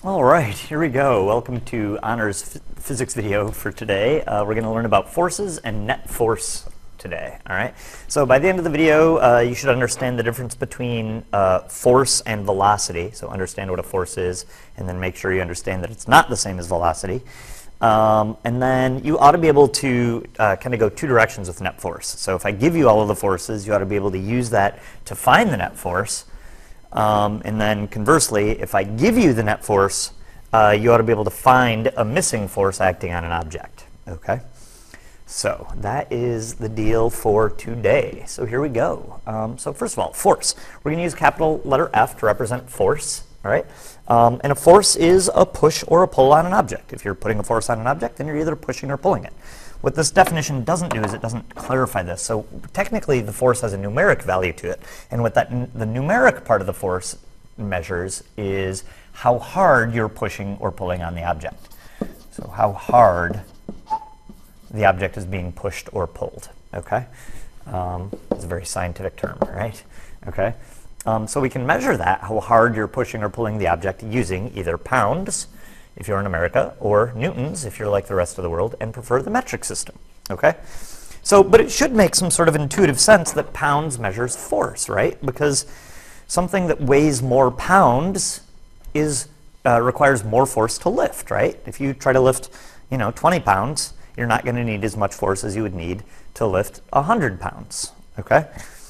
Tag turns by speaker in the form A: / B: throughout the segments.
A: All right, here we go. Welcome to Honors Physics video for today. We're going to learn about forces and net force today. All right. So by the end of the video, you should understand the difference between force and velocity. So understand what a force is, and then make sure you understand that it's not the same as velocity. And then you ought to be able to kind of go two directions with net force. So if I give you all of the forces, you ought to be able to use that to find the net force. And then conversely, if I give you the net force, you ought to be able to find a missing force acting on an object. Okay? So that is the deal for today. So here we go. So first of all, force. We're going to use capital letter F to represent force. All right? And a force is a push or a pull on an object. If you're putting a force on an object, then you're either pushing or pulling it. What this definition doesn't do is it doesn't clarify this. So technically, the force has a numeric value to it. And what the numeric part of the force measures is how hard you're pushing or pulling on the object. So how hard the object is being pushed or pulled. Okay? It's a very scientific term, right? Okay? So we can measure that, how hard you're pushing or pulling the object, using either pounds, if you're in America, or newtons, if you're like the rest of the world, and prefer the metric system. Okay? So, but it should make some sort of intuitive sense that pounds measures force, right? Because something that weighs more pounds requires more force to lift, right? If you try to lift, 20 pounds, you're not going to need as much force as you would need to lift 100 pounds. Okay?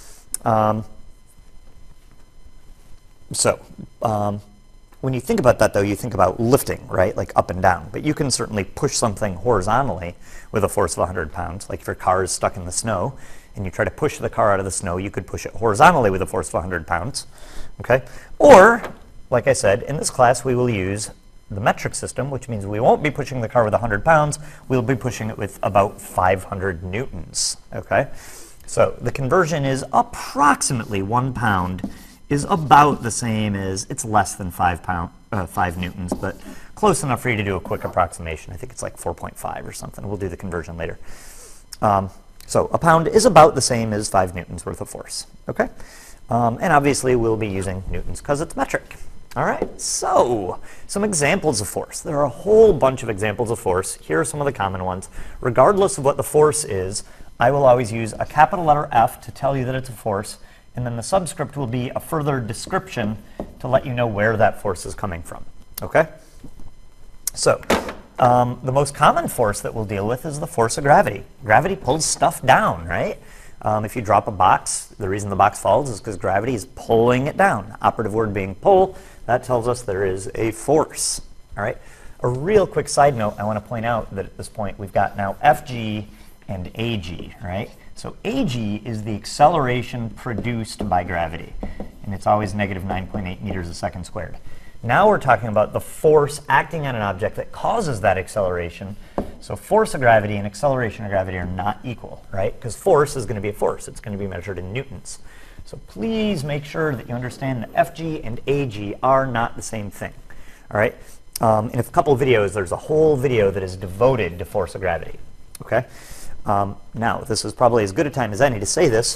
A: When you think about that, though, you think about lifting, right, like up and down. But you can certainly push something horizontally with a force of 100 pounds. Like if your car is stuck in the snow and you try to push the car out of the snow, you could push it horizontally with a force of 100 pounds. Okay? Or, like I said, in this class, we will use the metric system, which means we won't be pushing the car with 100 pounds. We'll be pushing it with about 500 newtons. Okay? So the conversion is approximately 1 pound is about the same as, it's less than 5 newtons, but close enough for you to do a quick approximation. I think it's like 4.5 or something. We'll do the conversion later. So a pound is about the same as 5 newtons worth of force. Okay? And obviously we'll be using newtons because it's metric. All right, so some examples of force. There are a whole bunch of examples of force. Here are some of the common ones. Regardless of what the force is, I will always use a capital letter F to tell you that it's a force. And then the subscript will be a further description to let you know where that force is coming from. Okay? So the most common force that we'll deal with is the force of gravity. Gravity pulls stuff down, right? If you drop a box, the reason the box falls is because gravity is pulling it down. Operative word being pull. That tells us there is a force. All right? A real quick side note, I want to point out that at this point we've got now Fg and Ag, right? So Ag is the acceleration produced by gravity, and it's always negative 9.8 meters a second squared. Now we're talking about the force acting on an object that causes that acceleration. So force of gravity and acceleration of gravity are not equal, right? Because force is going to be a force. It's going to be measured in newtons. So please make sure that you understand that Fg and Ag are not the same thing, all right? In a couple of videos, there's a whole video that is devoted to force of gravity, okay? Now, this is probably as good a time as any to say this.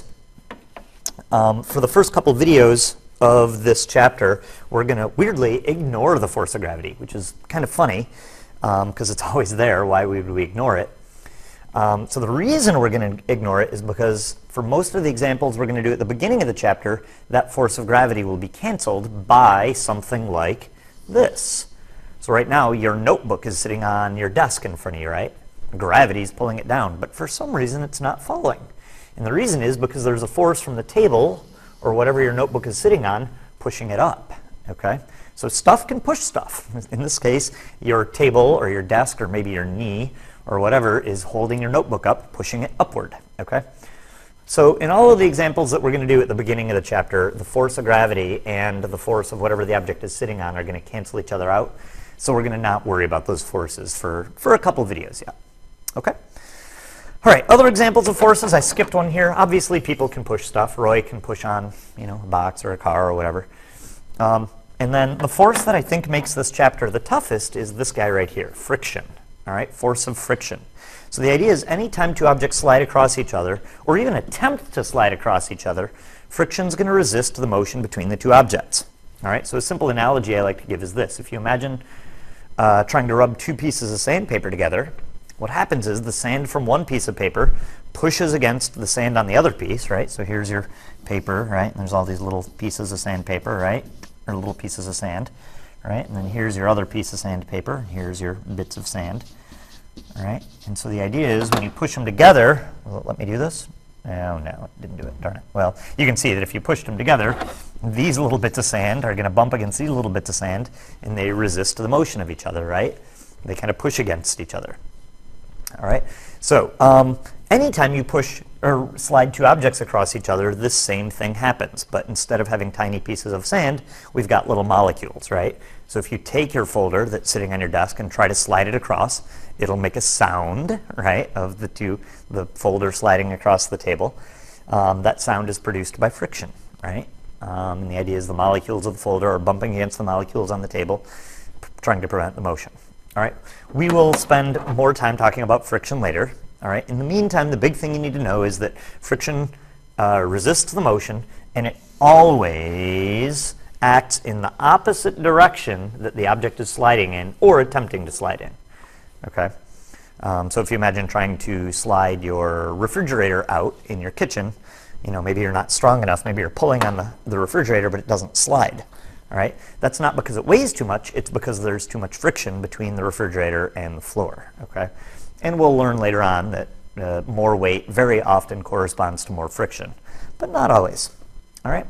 A: For the first couple videos of this chapter, we're going to weirdly ignore the force of gravity, which is kind of funny because it's always there. Why would we ignore it? So the reason we're going to ignore it is because for most of the examples we're going to do at the beginning of the chapter, that force of gravity will be canceled by something like this. So right now, your notebook is sitting on your desk in front of you, right? Gravity is pulling it down, but for some reason it's not falling. And the reason is because there's a force from the table, or whatever your notebook is sitting on, pushing it up, okay? So stuff can push stuff. In this case, your table or your desk or maybe your knee or whatever is holding your notebook up, pushing it upward, okay? So in all of the examples that we're going to do at the beginning of the chapter, the force of gravity and the force of whatever the object is sitting on are going to cancel each other out. So we're going to not worry about those forces for a couple videos yet. Okay? All right, other examples of forces. I skipped one here. Obviously, people can push stuff. Roy can push on, a box or a car or whatever. And then the force that I think makes this chapter the toughest is this guy right here, friction. All right, force of friction. So the idea is anytime two objects slide across each other, or even attempt to slide across each other, friction is going to resist the motion between the two objects. All right, so a simple analogy I like to give is this. If you imagine trying to rub two pieces of sandpaper together, what happens is the sand from one piece of paper pushes against the sand on the other piece, right? So here's your paper, right? And there's all these little pieces of sandpaper, right? Or little pieces of sand, right? And then here's your other piece of sandpaper. Here's your bits of sand, all right? And so the idea is when you push them together, will it let me do this? Oh, no, it didn't do it, darn it. Well, you can see that if you pushed them together, these little bits of sand are going to bump against these little bits of sand, and they resist the motion of each other, right? They kind of push against each other. All right, so anytime you push or slide two objects across each other, this same thing happens. But instead of having tiny pieces of sand, we've got little molecules, right? So if you take your folder that's sitting on your desk and try to slide it across, it'll make a sound, right, of the folder sliding across the table. That sound is produced by friction, right? And the idea is the molecules of the folder are bumping against the molecules on the table, trying to prevent the motion. All right, we will spend more time talking about friction later. All right, in the meantime, the big thing you need to know is that friction resists the motion, and it always acts in the opposite direction that the object is sliding in or attempting to slide in. Okay, so if you imagine trying to slide your refrigerator out in your kitchen, you know, maybe you're not strong enough, maybe you're pulling on the refrigerator, but it doesn't slide. All right, that's not because it weighs too much, it's because there's too much friction between the refrigerator and the floor, okay? And we'll learn later on that more weight very often corresponds to more friction, but not always, all right?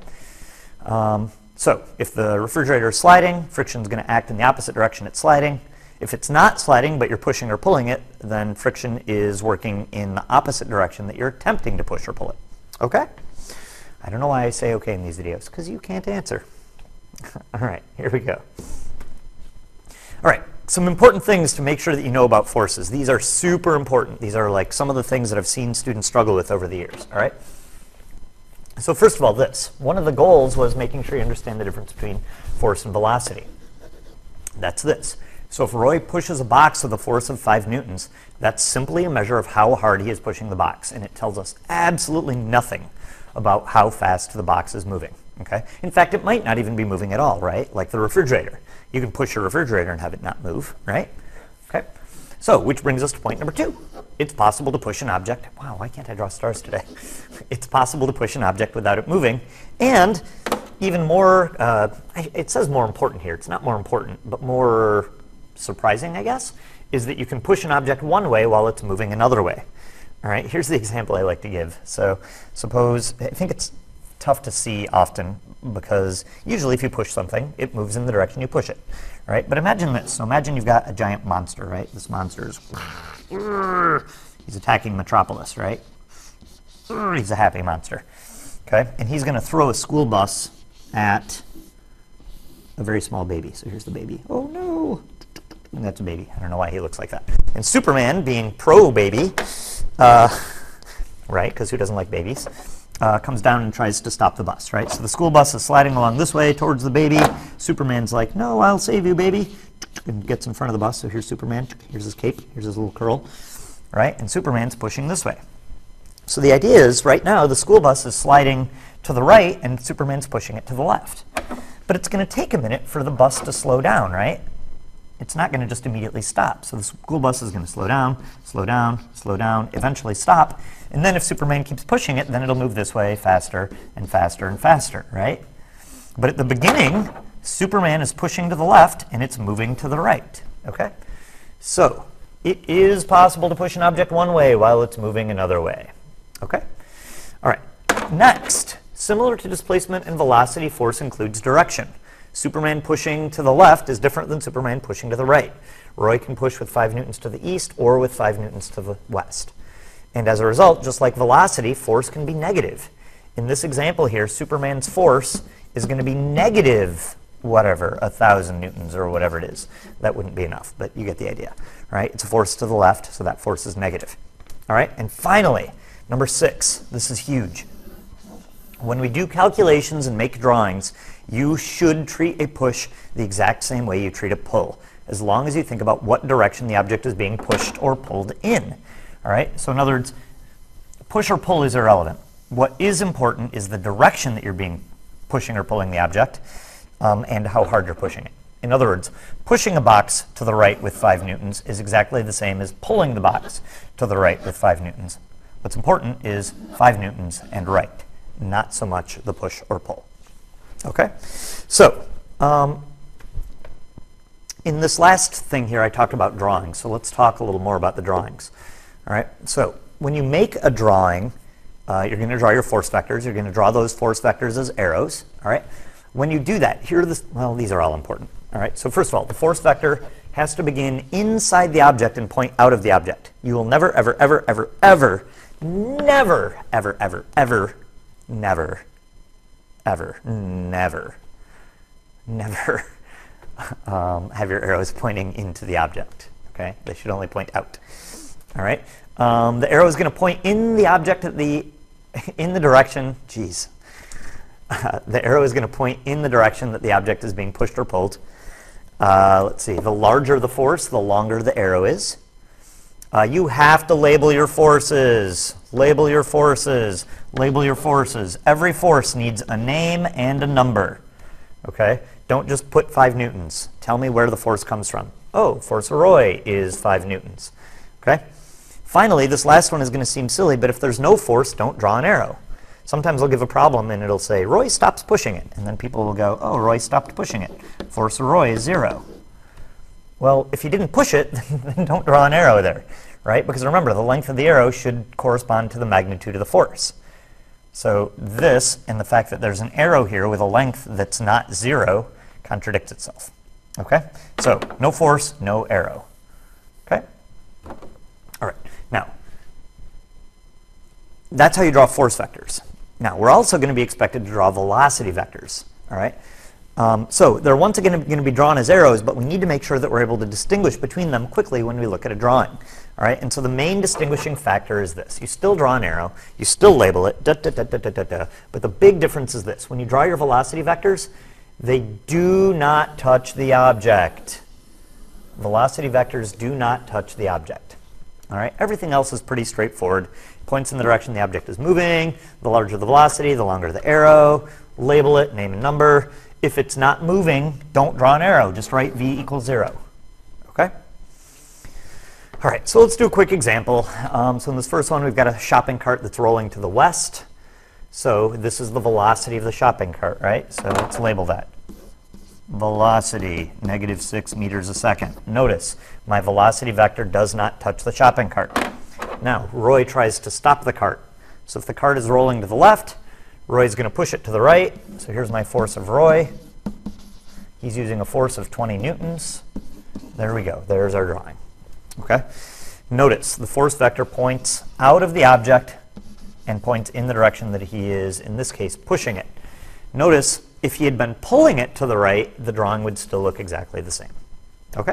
A: So if the refrigerator is sliding, friction is going to act in the opposite direction it's sliding. If it's not sliding, but you're pushing or pulling it, then friction is working in the opposite direction that you're attempting to push or pull it, okay? I don't know why I say okay in these videos, because you can't answer. All right, here we go. All right, some important things to make sure that you know about forces. These are super important. These are like some of the things that I've seen students struggle with over the years, all right? So first of all, this. One of the goals was making sure you understand the difference between force and velocity. That's this. So if Roy pushes a box with a force of 5 newtons, that's simply a measure of how hard he is pushing the box, and it tells us absolutely nothing about how fast the box is moving. Okay? In fact, it might not even be moving at all, right? Like the refrigerator. You can push your refrigerator and have it not move, right? Okay? So, which brings us to point number 2. It's possible to push an object. Wow, why can't I draw stars today? It's possible to push an object without it moving. And even more, it says more important here. It's not more important, but more surprising, I guess, is that you can push an object one way while it's moving another way. All right, here's the example I like to give. So, suppose, I think it's tough to see often because usually if you push something, it moves in the direction you push it, right? But imagine this. So imagine you've got a giant monster, right? This monster is, he's attacking Metropolis, right? He's a happy monster, okay? And he's going to throw a school bus at a very small baby. So here's the baby. Oh no, and that's a baby. I don't know why he looks like that. And Superman, being pro-baby, right, because who doesn't like babies, comes down and tries to stop the bus, right? So the school bus is sliding along this way towards the baby. Superman's like, no, I'll save you, baby, and gets in front of the bus. So here's Superman. Here's his cape. Here's his little curl, right? And Superman's pushing this way. So the idea is, right now, the school bus is sliding to the right, and Superman's pushing it to the left. But it's going to take a minute for the bus to slow down, right? It's not going to just immediately stop. So the school bus is going to slow down, slow down, slow down, eventually stop. And then if Superman keeps pushing it, then it'll move this way faster and faster and faster, right? But at the beginning, Superman is pushing to the left, and it's moving to the right, okay? So it is possible to push an object one way while it's moving another way, okay? All right, next, similar to displacement and velocity, force includes direction. Superman pushing to the left is different than Superman pushing to the right. Roy can push with 5 newtons to the east or with 5 newtons to the west. And as a result, just like velocity, force can be negative. In this example here, Superman's force is going to be negative whatever, 1,000 newtons or whatever it is. That wouldn't be enough, but you get the idea, right? It's a force to the left, so that force is negative. All right, and finally, number 6, this is huge. When we do calculations and make drawings, you should treat a push the exact same way you treat a pull, as long as you think about what direction the object is being pushed or pulled in. All right, so in other words, push or pull is irrelevant. What is important is the direction that you're being pushing or pulling the object. and how hard you're pushing it. In other words, pushing a box to the right with 5 newtons is exactly the same as pulling the box to the right with 5 newtons. What's important is 5 newtons and right, not so much the push or pull. Okay? So, in this last thing here, I talked about drawings, so let's talk a little more about the drawings. All right? So, when you make a drawing, you're going to draw your force vectors. You're going to draw those force vectors as arrows. All right? When you do that, here are the, well, these are all important. All right? So first of all, the force vector has to begin inside the object and point out of the object. You will never, ever, ever, ever, ever, never, ever, ever, ever, never, ever, never, never have your arrows pointing into the object. Okay? They should only point out. All right? The arrow is going to point in the object at in the direction, geez. The arrow is going to point in the direction that the object is being pushed or pulled. Let's see, the larger the force, the longer the arrow is. You have to label your forces. Label your forces. Label your forces. Every force needs a name and a number. Okay? Don't just put 5 newtons. Tell me where the force comes from. Oh, force of Roy is 5 newtons. Okay? Finally, this last one is going to seem silly, but if there's no force, don't draw an arrow. Sometimes I'll give a problem and it'll say, Roy stops pushing it. And then people will go, oh, Roy stopped pushing it. Force of Roy is 0. Well, if you didn't push it, then don't draw an arrow there, right? Because remember, the length of the arrow should correspond to the magnitude of the force. So this and the fact that there's an arrow here with a length that's not 0 contradicts itself. Okay? So no force, no arrow. Okay? All right. Now, that's how you draw force vectors. Now, we're also going to be expected to draw velocity vectors. All right? So they're once again going to be drawn as arrows, but we need to make sure that we're able to distinguish between them quickly when we look at a drawing. All right? And so the main distinguishing factor is this. You still draw an arrow. You still label it. But the big difference is this. When you draw your velocity vectors, they do not touch the object. Velocity vectors do not touch the object. All right? Everything else is pretty straightforward. Points in the direction the object is moving. The larger the velocity, the longer the arrow. Label it, name and number. If it's not moving, don't draw an arrow. Just write v equals 0. Okay? All right, so let's do a quick example. So in this first one, we've got a shopping cart that's rolling to the west. So this is the velocity of the shopping cart, right? So let's label that. Velocity, -6 meters a second. Notice, my velocity vector does not touch the shopping cart. Now, Roy tries to stop the cart. So if the cart is rolling to the left, Roy's going to push it to the right. So here's my force of Roy. He's using a force of 20 newtons. There we go. There's our drawing. Okay? Notice, the force vector points out of the object and points in the direction that he is, in this case, pushing it. Notice, if he had been pulling it to the right, the drawing would still look exactly the same. Okay?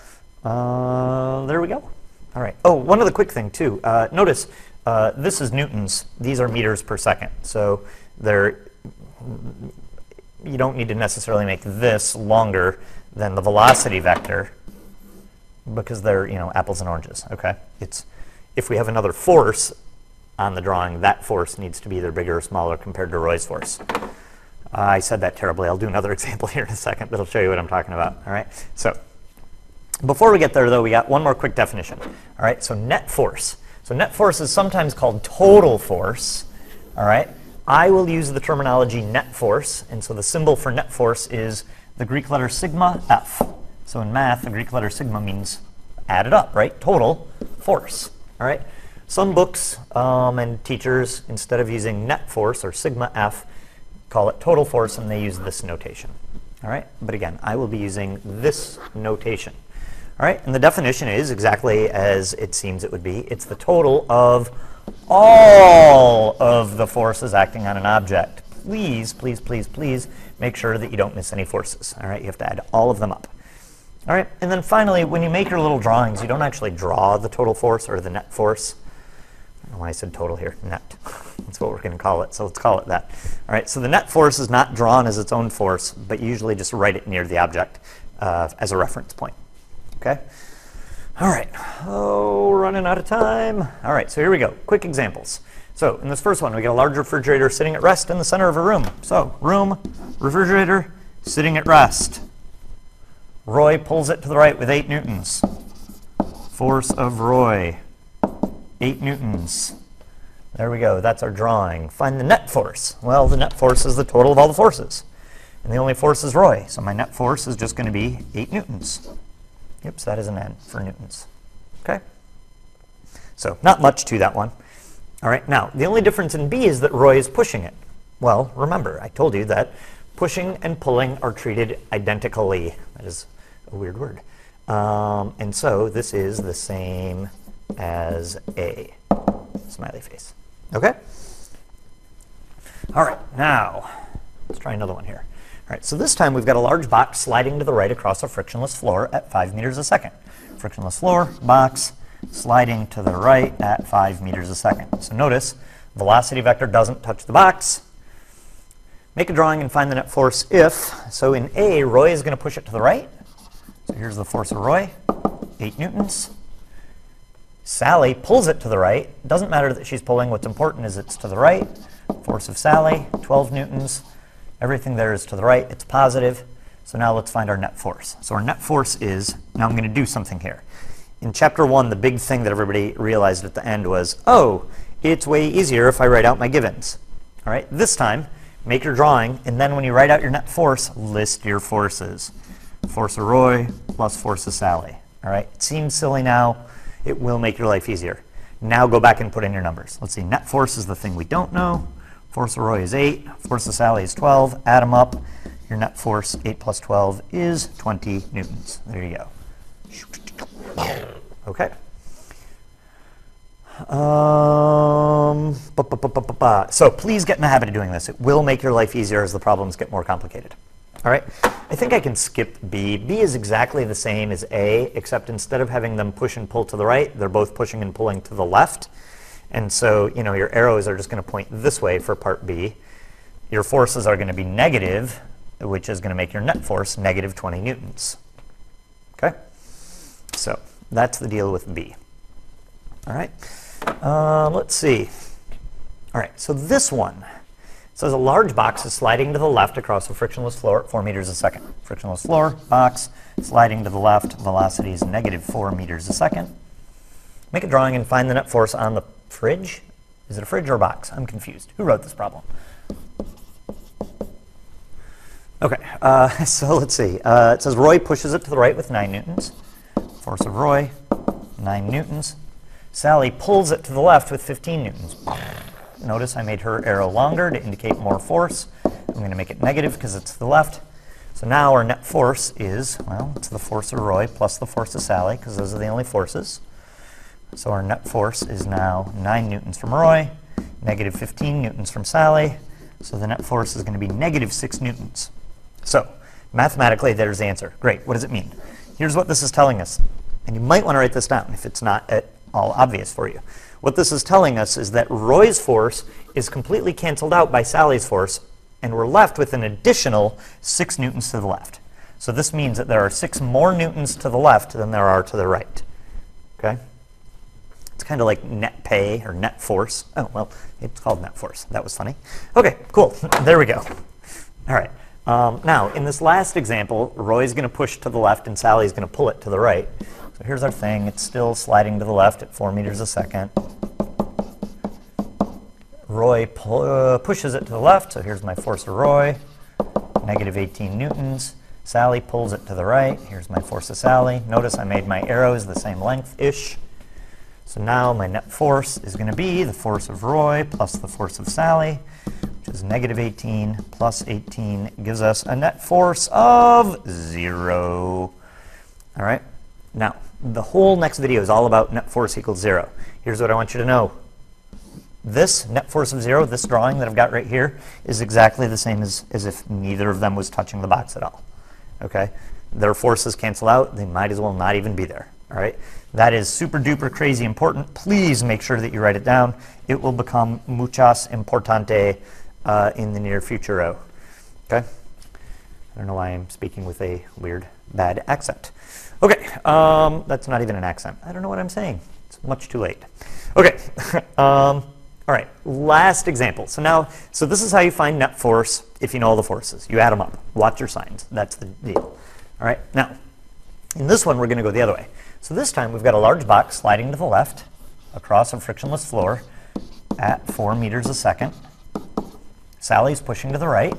A: There we go. All right. Oh, one other quick thing, too. Notice, this is newtons. These are meters per second. So you don't need to necessarily make this longer than the velocity vector because they're, apples and oranges. Okay? If we have another force on the drawing, that force needs to be either bigger or smaller compared to Roy's force. I said that terribly. I'll do another example here in a second that'll show you what I'm talking about. All right? So before we get there, though, we got one more quick definition. All right? So net force. So net force is sometimes called total force. All right? I will use the terminology net force. And so the symbol for net force is the Greek letter sigma F. So in math, the Greek letter sigma means added up, right? Total force. All right? Some books and teachers, instead of using net force or sigma F, call it total force, and they use this notation. All right? But again, I will be using this notation. All right? And the definition is exactly as it seems it would be. It's the total of all of the forces acting on an object. Please, please, please, please make sure that you don't miss any forces. All right? You have to add all of them up. All right? And then finally, when you make your little drawings, you don't actually draw the total force or the net force. I don't know why I said total here. Net. That's what we're going to call it. So let's call it that. All right? So the net force is not drawn as its own force, but you usually just write it near the object as a reference point. Okay? All right. Oh, running out of time. All right, so here we go. Quick examples. So in this first one, we got a large refrigerator sitting at rest in the center of a room. So room, refrigerator, sitting at rest. Roy pulls it to the right with 8 newtons. Force of Roy, 8 newtons. There we go, that's our drawing. Find the net force. Well, the net force is the total of all the forces. And the only force is Roy, so my net force is just going to be 8 newtons. Yep, so that is an N for newtons. Okay? So not much to that one. All right, now, the only difference in B is that Roy is pushing it. Well, remember, I told you that pushing and pulling are treated identically. That is a weird word. And so this is the same as A. Smiley face. Okay? All right, now, let's try another one here. All right, so this time we've got a large box sliding to the right across a frictionless floor at 5 meters a second. Frictionless floor, box, sliding to the right at 5 meters a second. So notice, velocity vector doesn't touch the box. Make a drawing and find the net force if, so in A, Roy is going to push it to the right. So here's the force of Roy, 8 newtons. Sally pulls it to the right. Doesn't matter that she's pulling. What's important is it's to the right. Force of Sally, 12 newtons. Everything there is to the right. It's positive. So now let's find our net force. So our net force is, now I'm going to do something here. In chapter 1, the big thing that everybody realized at the end was, oh, it's way easier if I write out my givens. All right, this time, make your drawing, and then when you write out your net force, list your forces. Force of Roy plus force of Sally. All right, it seems silly now. It will make your life easier. Now go back and put in your numbers. Let's see, net force is the thing we don't know. Force of Roy is 8. Force of Sally is 12. Add them up. Your net force, 8 plus 12, is 20 newtons. There you go. Okay. So please get in the habit of doing this. It will make your life easier as the problems get more complicated. All right. I think I can skip B. B is exactly the same as A, except instead of having them push and pull to the right, they're both pushing and pulling to the left. And so, you know, your arrows are just going to point this way for part B. Your forces are going to be negative, which is going to make your net force negative 20 newtons. Okay? So that's the deal with B. All right. Let's see. All right, so this one says a large box is sliding to the left across a frictionless floor at 4 meters a second. Frictionless floor, box, sliding to the left, velocity is negative 4 meters a second. Make a drawing and find the net force on the fridge. Is it a fridge or a box? I'm confused. Who wrote this problem? Okay, so let's see. It says Roy pushes it to the right with 9 newtons. Force of Roy, 9 newtons. Sally pulls it to the left with 15 newtons. Notice I made her arrow longer to indicate more force. I'm going to make it negative because it's to the left. So now our net force is, well, it's the force of Roy plus the force of Sally, because those are the only forces. So our net force is now 9 newtons from Roy, negative 15 newtons from Sally. So the net force is going to be negative 6 newtons. So mathematically, there's the answer. Great. What does it mean? Here's what this is telling us. And you might want to write this down if it's not at all obvious for you. What this is telling us is that Roy's force is completely canceled out by Sally's force, and we're left with an additional 6 newtons to the left. So this means that there are 6 more newtons to the left than there are to the right. Okay? It's kind of like net pay or net force. Oh, well, it's called net force. That was funny. Okay, cool. There we go. All right. Now, in this last example, Roy's going to push to the left and Sally's going to pull it to the right. So here's our thing. It's still sliding to the left at 4 meters a second. Roy pushes it to the left, so here's my force of Roy, negative 18 newtons. Sally pulls it to the right. Here's my force of Sally. Notice I made my arrows the same length-ish. So now my net force is going to be the force of Roy plus the force of Sally, which is negative 18 plus 18 gives us a net force of 0. All right. Now, the whole next video is all about net force equals 0. Here's what I want you to know. This net force of 0, this drawing that I've got right here, is exactly the same as if neither of them was touching the box at all. Okay? Their forces cancel out. They might as well not even be there. All right? That is super duper crazy important. Please make sure that you write it down. It will become muchas importante in the near futuro. Okay? I don't know why I'm speaking with a weird, bad accent. Okay, that's not even an accent. I don't know what I'm saying. It's much too late. Okay, All right, last example. So this is how you find net force if you know all the forces. You add them up. Watch your signs. That's the deal. All right, now, in this one, we're going to go the other way. So this time, we've got a large box sliding to the left across a frictionless floor at 4 meters a second. Sally's pushing to the right.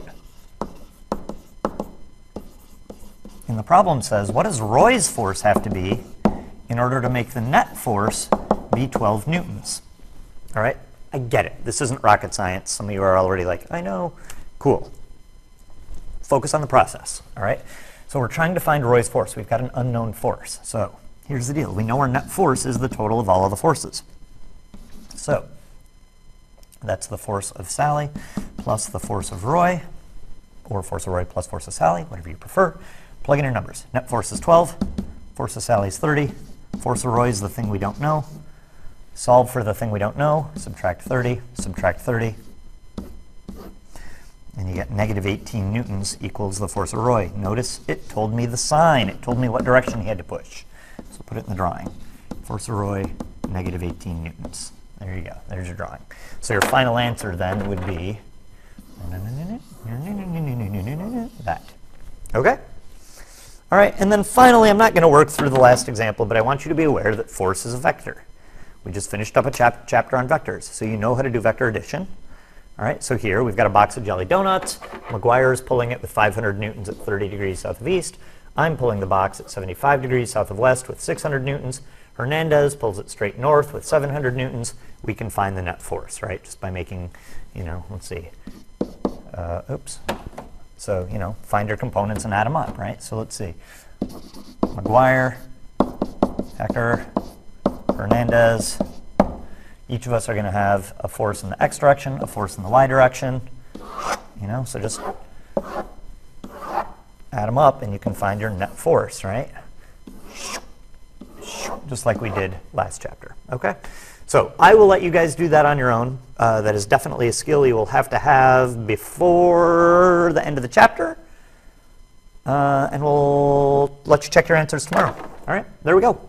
A: And the problem says, what does Roy's force have to be in order to make the net force be 12 newtons? All right, I get it. This isn't rocket science. Some of you are already like, I know. Cool. Focus on the process, all right? So we're trying to find Roy's force. We've got an unknown force. So here's the deal. We know our net force is the total of all of the forces. So that's the force of Sally plus the force of Roy, or force of Roy plus force of Sally, whatever you prefer. Plug in your numbers. Net force is 12. Force of Sally is 30. Force of Roy is the thing we don't know. Solve for the thing we don't know. Subtract 30. Subtract 30. And you get negative 18 newtons equals the force of Roy. Notice it told me the sign. It told me what direction he had to push. So put it in the drawing. Force of Roy, negative 18 newtons. There you go. There's your drawing. So your final answer then would be that. Okay? All right, and then finally, I'm not going to work through the last example, but I want you to be aware that force is a vector. We just finished up a chapter on vectors, so you know how to do vector addition. All right, so here we've got a box of jelly donuts. McGuire is pulling it with 500 newtons at 30 degrees south of east. I'm pulling the box at 75 degrees south of west with 600 newtons. Hernandez pulls it straight north with 700 newtons. We can find the net force, right, just by making, let's see. Oops. So, find your components and add them up, right? So let's see. McGuire, Hecker, Hernandez. Each of us are going to have a force in the x direction, a force in the y direction. So just add them up and you can find your net force, right? Just like we did last chapter, okay? So I will let you guys do that on your own. That is definitely a skill you will have to have before the end of the chapter. And we'll let you check your answers tomorrow. All right, there we go.